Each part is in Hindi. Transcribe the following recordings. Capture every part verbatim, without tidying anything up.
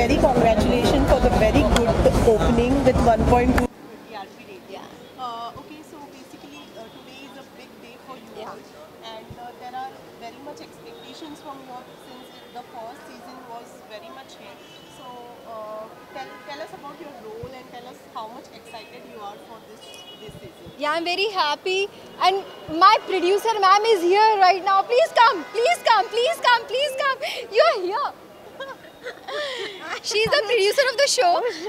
very congratulations for the very good opening with one point two T R P rating. Yeah. Uh, okay, so basically uh, today is a big day for you Yeah. all, and uh, there are very much expectations from you all since the first season was very much hit. So uh, tell, tell us about your role and tell us how much excited you are for this this season. Yeah, I'm very happy, and my producer ma'am is here right now. Please come, please come, please come, please come. You're here. She's the producer of the show.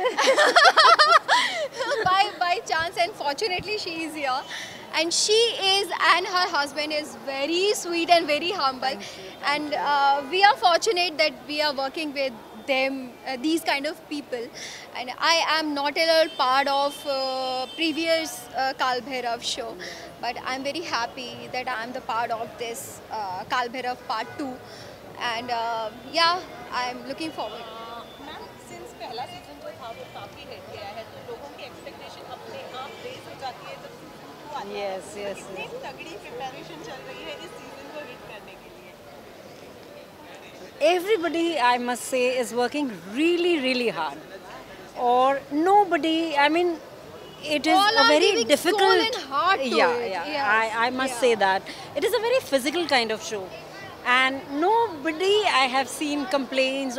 by by chance and fortunately she is here, and she is and her husband is very sweet and very humble, and uh, we are fortunate that we are working with them, uh, these kind of people. And I am not at all part of uh, previous uh, Kaal Bhairav show, but I'm very happy that I'm the part of this uh, Kaal Bhairav part two, and uh, yeah, I'm looking forward. Ma'am since पहला सीजन जो था वो काफ़ी हिट गया है, तो लोगों की एक्सपेक्टेशन अपने आप रेज हो जाती है जब सीजन टू आता है। Yes, yes, कितनी yes. तगड़ी प्रिपरेशन चल रही है इस सीजन को हिट करने के लिए? Everybody, I must say, is working really, really hard. Or nobody, I mean, it is All a are very giving difficult. soul and heart to yeah, it. yeah. Yes. I, I must Yeah. say that it is a very physical kind of show, and nobody I have seen complains.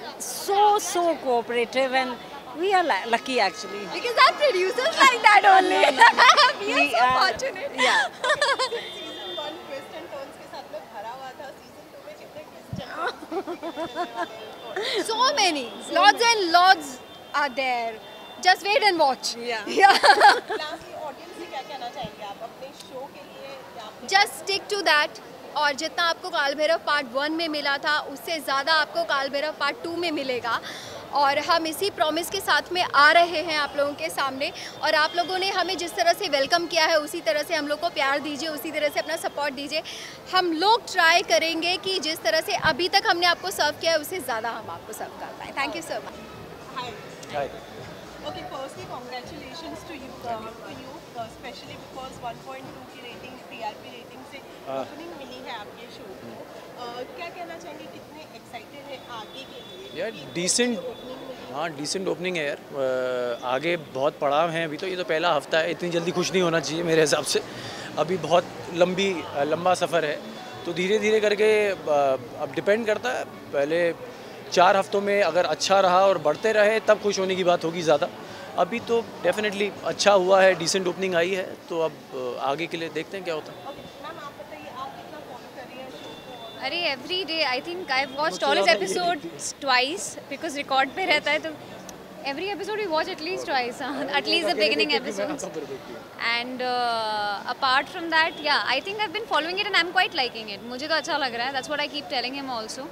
So so cooperative, and we are lu- lucky actually. Because our producers like that only. we are We so are- fortunate. Yeah. Season one twist and turns के साथ में भरा हुआ था, सीजन टू में कितने twist and turns So many, lots and lots are there. Just wait and watch. Yeah. Yeah. Lastly audience से क्या कहना चाहेंगे आप अपने शो के लिए या अपने Just stick to that. और जितना आपको काल भैरव पार्ट वन में मिला था, उससे ज़्यादा आपको काल भैरव पार्ट टू में मिलेगा। और हम इसी प्रॉमिस के साथ में आ रहे हैं आप लोगों के सामने, और आप लोगों ने हमें जिस तरह से वेलकम किया है उसी तरह से हम लोग को प्यार दीजिए, उसी तरह से अपना सपोर्ट दीजिए। हम लोग ट्राई करेंगे कि जिस तरह से अभी तक हमने आपको सर्व किया है उससे ज़्यादा हम आपको सर्व कर पाएँ। Thank you so much. Hi Hi. Okay, firstly, congratulations to you, uh, to you, uh, especially because one point two की rating, T R P rating से ओपनिंग मिली है आपके शो को। uh, क्या कहना चाहेंगे, कितने एक्साइटेड हैं आगे के लिए? यार डिसेंट, हाँ डिसेंट ओपनिंग है यार। अ, आगे बहुत पड़ाव हैं, अभी तो ये तो पहला हफ्ता है, इतनी जल्दी खुश नहीं होना चाहिए मेरे हिसाब से। अभी बहुत लंबी लंबा सफ़र है, तो धीरे धीरे करके अ, अब डिपेंड करता है। पहले चार हफ्तों में अगर अच्छा रहा और बढ़ते रहे तब खुश होने की बात होगी ज़्यादा। अभी तो डेफिनेटली अच्छा हुआ है, डिसेंट ओपनिंग आई है, तो अब अ, आगे के लिए देखते हैं क्या होता है। Okay, मैम आप बताइए, आप कितना फॉलो कर रही हैं शो को? अरे every day I think I watched all his episode twice because record पे रहता है, तो every episode we watch at least twice, at least the beginning episodes, and apart from that yeah I think I been following it and I am quite liking it. मुझे तो अच्छा लग रहा है, that's what I keep telling him also.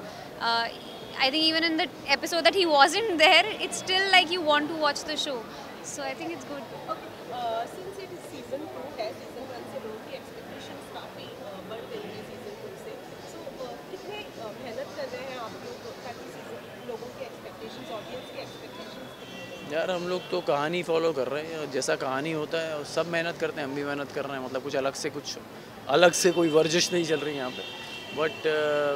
I think even in the episode that he wasn't there, it's still like you want to watch the show. So I think it's good. Okay, uh, since it is season two है, season one से लोगों की expectations काफ़ी uh, बढ़ गई है season two से, so uh, कितने uh, मेहनत कर रहे हैं आप लोग ताकि season लोगों की expectations, audience की expectations कितनी हो? यार हम लोग तो कहानी फॉलो कर रहे हैं, और जैसा कहानी होता है सब मेहनत करते हैं, हम भी मेहनत कर रहे हैं। मतलब कुछ अलग से कुछ अलग से कोई वर्जिश नहीं चल रही यहाँ पे, बट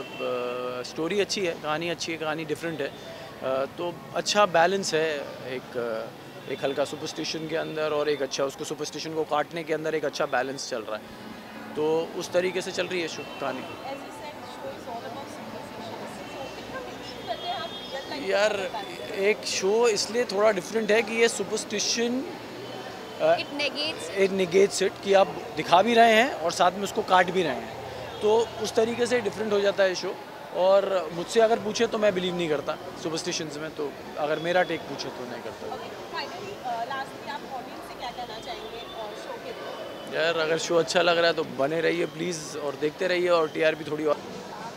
स्टोरी अच्छी है, कहानी अच्छी है, कहानी डिफरेंट है, uh, तो अच्छा बैलेंस है। एक uh, एक हल्का सुपरस्टिशन के अंदर और एक अच्छा उसको सुपरस्टिशन को काटने के अंदर एक अच्छा बैलेंस चल रहा है, तो उस तरीके से चल रही है शो कहानी। As you said, show is all about superstitions. So कितना believe करते हैं आप real life यार में? एक शो इसलिए थोड़ा डिफरेंट है कि ये superstition It negates. It negates it, कि आप दिखा भी रहे हैं और साथ में उसको काट भी रहे हैं, तो उस तरीके से डिफरेंट हो जाता है शो। और मुझसे अगर पूछे तो मैं बिलीव नहीं करता सुपरस्टिशंस में, तो अगर मेरा टेक पूछे तो नहीं करता। Okay, finally, uh, lastly, आप audience से क्या कहना चाहेंगे और show के लिए? यार अगर शो अच्छा लग रहा है तो बने रहिए प्लीज़, और देखते रहिए, और टीआरपी थोड़ी और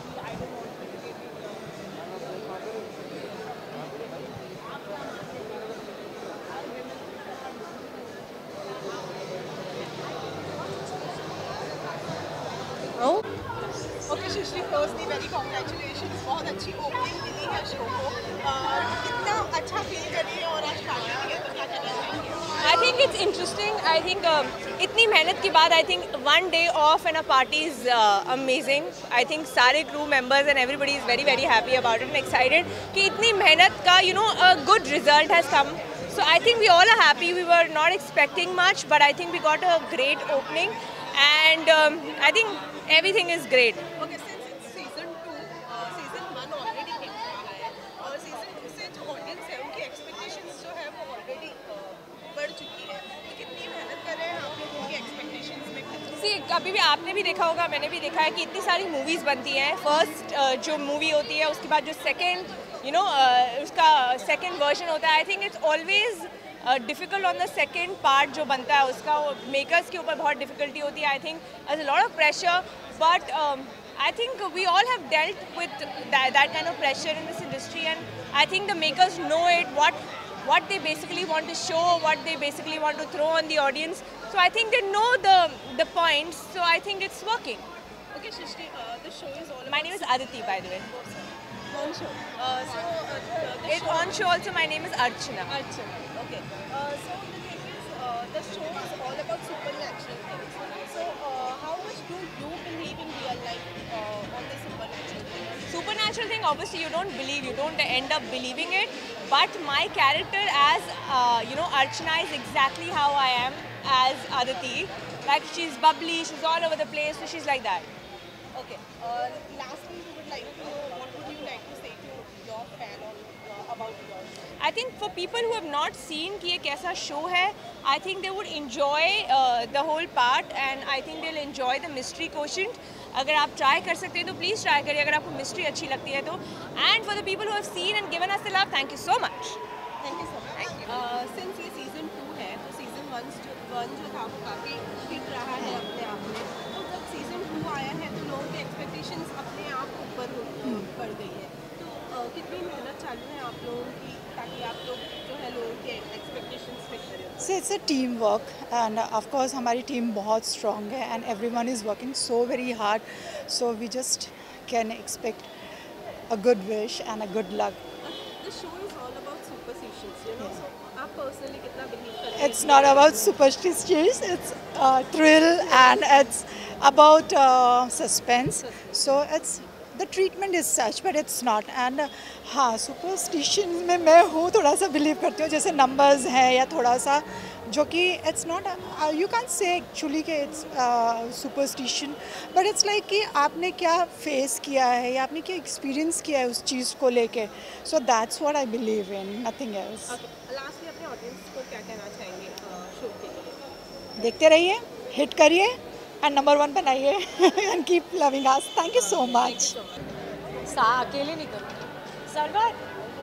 okay Sushri, firstly very congratulations, बहुत अच्छी ओपनिंग मिली है शो को। uh, कितना अच्छा फील कर रही है और आज फाइनल है, तो क्या कहना चाहेंगे? I think it's interesting. I think um, इतनी मेहनत के बाद I think one day off and a party is amazing. I think सारे crew members and everybody is very very happy about it and excited कि इतनी मेहनत का you know a good result has come. So I think we all are happy. We were not expecting much, but I think we got a great opening, and um, I think everything is great. Okay, since it's season two, uh, season one already hit रहा है और season two से जो audience है उनकी expectations जो है वो already uh, बढ़ चुकी है. तो कितनी मेहनत कर रहे हैं आप लोग उनकी expectations में खर्च? See, कभी भी आपने भी देखा होगा, मैंने भी देखा है कि इतनी सारी मूवीज़ बनती हैं. फर्स्ट uh, जो मूवी होती है उसके बाद जो सेकेंड यू नो उसका सेकेंड वर्जन होता है. I think it's always difficult on the second part जो बनता है उसका मेकर्स के ऊपर बहुत डिफ़िकल्टी होती है. I think as a lot of pressure, but I think we all have dealt with that kind of pressure in this industry, and I think the makers know it what what they basically want to show, what they basically want to throw on the audience. So I think they know the the points, so I think it's working. Okay, Shrishti, uh, the show is all My name is Additi, by the way. on show. Uh, so uh, the It's show on show also. My name is Archana. Archana. Okay. Uh, so the thing is, uh, the show is all about supernatural things. So uh, how much do you believe in real life uh, on the supernatural things? Supernatural thing, obviously you don't believe, you don't end up believing it, but my character as uh, you know Archana is exactly how I am as Aditi. Like, she's bubbly, she's all over the place, so she's like that. Okay. Uh, lastly, we would like to know what would you like to say to your fan on uh, about your show? I think for people who have not seen कि ये कैसा show है, I think they would enjoy uh, the whole part, and I think they'll enjoy the mystery quotient. अगर आप try कर सकते हैं तो please try करिए, अगर आपको mystery अच्छी लगती है तो. And for the people who have seen and given us the love, thank you so much. Thank you so much. Thank you. Uh, since ये season two है, तो season one जो one जो था वो काफी hit रहा है अपने आप में. तो जब season two आया है तो लोगों की expectations अपने आप ऊपर हो- बढ़ गई है. तो uh, कितनी मेहनत चालू है आप लोगों की ताकि आप लोग जो है लोगों के expectations fit करें? So it's a teamwork, and uh, of course हमारी team बहुत strong है, and everyone is working so very hard, so we just can expect a good wish and a good luck. The show is all about superstitions, you know. So आप personally कितना believe करते हैं? It's not about superstitions, it's uh, thrill, and it's about uh, suspense. So it's the treatment is such, but it's not. And uh, हाँ, superstition में मैं हूँ, थोड़ा सा believe करती हूँ, जैसे numbers हैं या थोड़ा सा जो कि it's not uh, you can't say actually कि it's uh, superstition, but it's like कि आपने क्या face किया है या आपने क्या experience किया है उस चीज़ को लेके. So that's what I believe in, nothing else. Okay. Lastly अपने audience को क्या कहना चाहेंगे uh, show के लिए? देखते रहिए, hit करिए and number one बनाइए and keep loving us. Thank you so much. सा अकेले नहीं करूँगी. सरवर.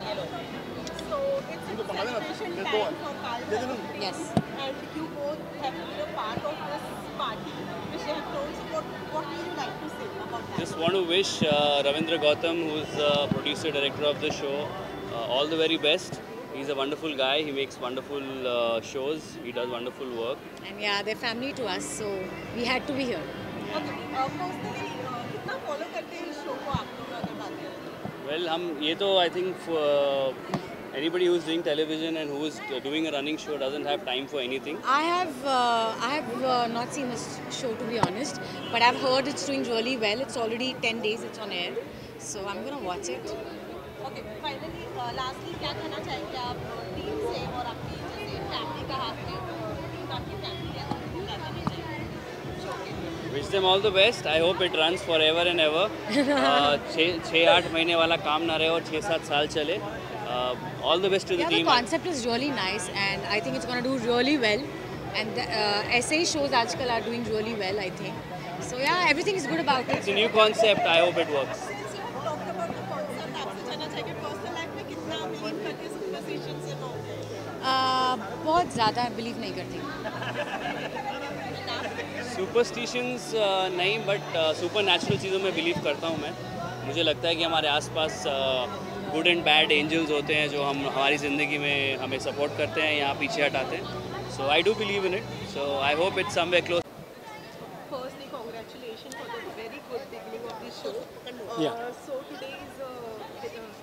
So it's a celebration time for Kaal Bhairav. Yes. And you both have been a part of this party which they have thrown. So what, what would you like to say about that? Just want to wish uh, Ravindra Gautam, who's the producer director of the show, uh, all the very best. He's a wonderful guy. He makes wonderful uh, shows. He does wonderful work. And yeah, they're family to us, so we had to be here. Okay. Uh, personally, uh, कितना follow करते हैं इस show को आप लोग अगर बात करें? Well, हम ये तो I think for uh, anybody who's doing television and who's doing a running show doesn't have time for anything. I have uh, I have uh, not seen this show, to be honest, but I've heard it's doing really well. It's already ten days it's on air, so I'm gonna watch it. Okay. Finally, uh, lastly क्या कहना चाहेंगे आप टीम से और आपकी जैसे फैमिली का हाथ में टीम आपकी फैमिली है और क्या कहना चाहेंगे शो के लिए? Wish them all the best. I hope it runs forever and ever. uh, छः छः आठ महीने वाला काम ना रहे और छः सात साल चले. Uh, all the best to the Yeah, team. the concept is really nice, and I think it's gonna do really well. And the, uh, S A shows आजकल are doing really well, I think. So yeah, everything is good about It's it. a new concept. I hope it works. Since you have talked about the concept, आपसे जानना चाहेंगे personal life में कितना believe करते हैं superstition से हो? Uh, बहुत ज़्यादा believe नहीं करती. सुपरस्टिशंस नहीं, बट सुपर नेचुरल चीज़ों में बिलीव करता हूँ मैं. मुझे लगता है कि हमारे आसपास गुड एंड बैड एंजल्स होते हैं जो हम हमारी ज़िंदगी में हमें सपोर्ट करते हैं या पीछे हटाते हैं. So I do believe in it. So I hope it's somewhere close. Firstly, congratulations for the very good beginning of this show. Uh, Yeah. So today is uh, the start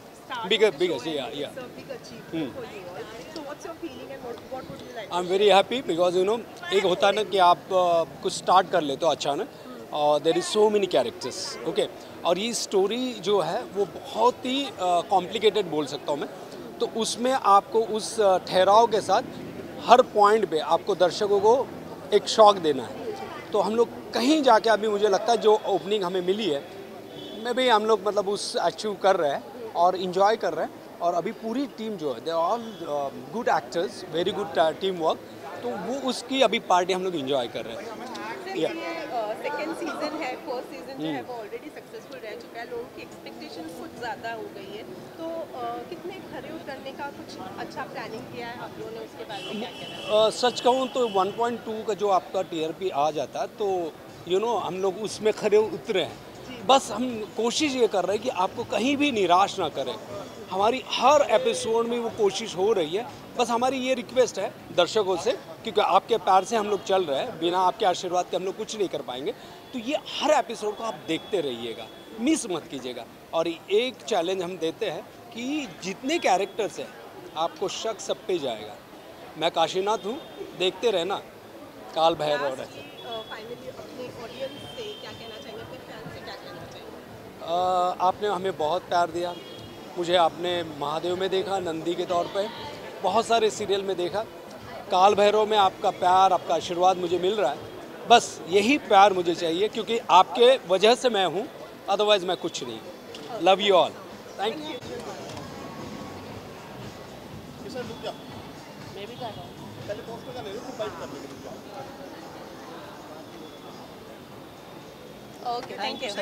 biggest, biggest, yeah, yeah. It's a big achievement for you all. So what's your feeling and what, what would you like? I am very happy because you know एक होता है ना कि आप uh, कुछ स्टार्ट कर लेते हो अचानक और there is so many characters okay, और ये स्टोरी जो है वो बहुत ही कॉम्प्लिकेटेड uh, बोल सकता हूँ मैं, तो उसमें आपको उस uh, ठहराव के साथ हर पॉइंट पे आपको दर्शकों को एक शॉक देना है। तो हम लोग कहीं जाके अभी मुझे लगता है जो ओपनिंग हमें मिली है मैं भी हम लोग मतलब उस अचीव कर रहे हैं और इन्जॉय कर रहे हैं, और अभी पूरी टीम जो है they all good actors, very good team work, तो वो उसकी अभी पार्टी हम लोग इन्जॉय कर रहे हैं। सेकेंड सीजन है, फर्स्ट सीजन जो है वो ऑलरेडी सक्सेसफुल रह चुका है, लोगों की एक्सपेक्टेशंस कुछ ज़्यादा हो गई है, तो uh, कितने खरे उतरने का कुछ अच्छा प्लानिंग किया है आप लोगों ने, उसके बारे में क्या कहना है? uh, सच कहूँ तो वन पॉइंट टू का जो आपका टी आर पी आ जाता है तो यू नो हम लोग उसमें खरे उतरे हैं। बस हम कोशिश ये कर रहे हैं कि आपको कहीं भी निराश ना करें, हमारी हर एपिसोड में वो कोशिश हो रही है। बस हमारी ये रिक्वेस्ट है दर्शकों से, क्योंकि आपके प्यार से हम लोग चल रहे हैं, बिना आपके आशीर्वाद के हम लोग कुछ नहीं कर पाएंगे, तो ये हर एपिसोड को आप देखते रहिएगा, मिस मत कीजिएगा। और एक चैलेंज हम देते हैं कि जितने कैरेक्टर्स हैं आपको शक सब पे जाएगा। मैं काशीनाथ हूँ, देखते रहना काल भैरव रहस्य। फाइनली अपने ऑडियंस से क्या कहना चाहेंगे, अपने फैन से क्या कहना चाहेंगे? Uh, आपने हमें बहुत प्यार दिया, मुझे आपने महादेव में देखा, नंदी के तौर पे बहुत सारे सीरियल में देखा, काल भैरव में आपका प्यार, आपका आशीर्वाद मुझे मिल रहा है। बस यही प्यार मुझे चाहिए, क्योंकि आपके वजह से मैं हूँ, अदरवाइज मैं कुछ नहीं। Love you all, thank you. Okay, thank you.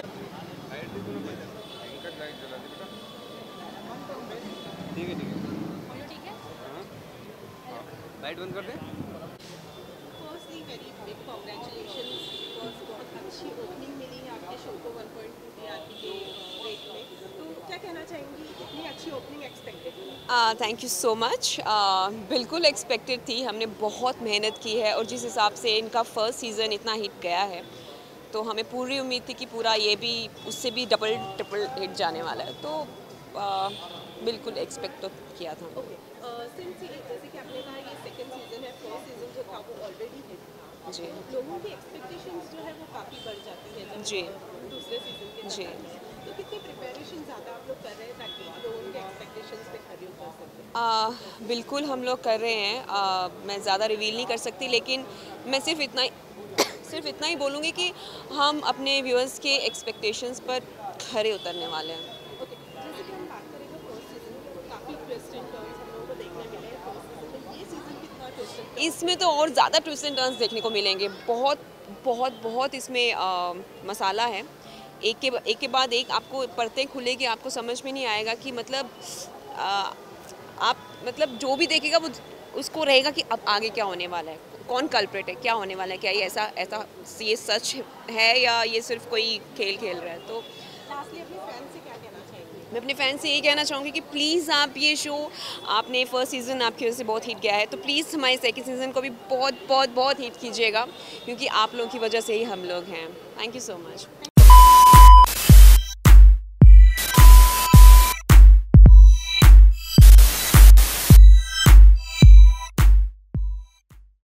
ठीक है ठीक है, लाइट बंद कर दे। Firstly very big congratulations, because बहुत अच्छी ओपनिंग मिली है आपके शो को वन पॉइंट टू टीआरपी के रेट में, तो क्या कहना चाहेंगी, इतनी अच्छी ओपनिंग एक्सपेक्टेड थी? थैंक यू सो मच, बिल्कुल एक्सपेक्टेड थी, हमने बहुत मेहनत की है, और जिस हिसाब से इनका फर्स्ट सीज़न इतना हिट गया है तो हमें पूरी उम्मीद थी कि पूरा ये भी उससे भी डबल ट्रिपल हिट जाने वाला है, तो uh, बिल्कुल एक्सपेक्ट तो किया था। ओके, सिंस जैसे कि आपने कहा ये सेकंड सीजन है, फर्स्ट सीजन जो था वो ऑलरेडी हिट था जी, लोगों की एक्सपेक्टेशंस जो है वो काफ़ी बढ़ जाती है जब जी दूसरे सीजन के जी, तो कितनी प्रिपरेशन ज़्यादा आप लोग कर रहे हैं ताकि लोगों के एक्सपेक्टेशंस पे खरी उतर सकें? uh, बिल्कुल हम लोग कर रहे हैं, uh, मैं ज़्यादा रिवील नहीं कर सकती, लेकिन मैं सिर्फ इतना सिर्फ इतना ही बोलूँगी कि हम अपने व्यूअर्स के एक्सपेक्टेशंस पर खरे उतरने वाले हैं। ओके, जैसे कि हम बात करें तो फर्स्ट सीजन में तो काफ़ी ट्विस्ट एंड टर्न्स हम लोगों को देखने मिले हैं फर्स्ट सीजन में, ये सीजन कितना ट्विस्ट एंड टर्न्स? इसमें तो और ज़्यादा ट्विस्ट एंड टर्न्स देखने को मिलेंगे, बहुत बहुत बहुत इसमें आ, मसाला है, एक के एक के बाद एक आपको परतें खुलेगी, आपको समझ में नहीं आएगा कि मतलब आ, आप मतलब जो भी देखेगा वो उसको रहेगा कि अब आगे क्या होने वाला है, कौन कल्प्रेट है, क्या होने वाला है, क्या ये ऐसा ऐसा ये सच है या ये सिर्फ कोई खेल खेल रहा है। तो लास्टली अपने फैन से क्या कहना चाहेंगे? मैं अपने फैन से यही कहना चाहूँगी कि प्लीज़ आप ये शो, आपने फर्स्ट सीज़न आपकी वजह से बहुत हिट गया है, तो प्लीज़ हमारे सेकंड सीज़न को भी बहुत बहुत बहुत हिट कीजिएगा, क्योंकि आप लोगों की वजह से ही हम लोग हैं। Thank you so much.